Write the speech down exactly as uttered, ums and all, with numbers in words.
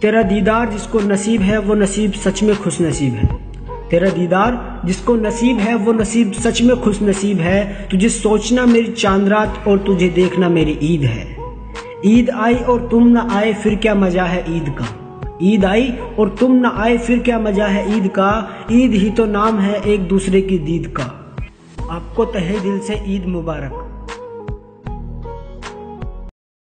तेरा दीदार जिसको नसीब है वो नसीब सच में खुश नसीब है। तेरा दीदार जिसको नसीब है वो नसीब सच में खुश नसीब है। तुझे सोचना मेरी चांद रात और तुझे देखना मेरी ईद है। ईद आई और तुम न आए फिर क्या मजा है ईद का। ईद आई और तुम न आए फिर क्या मजा है ईद का। ईद ही तो नाम है एक दूसरे की दीद का। आपको तहे दिल से ईद मुबारक।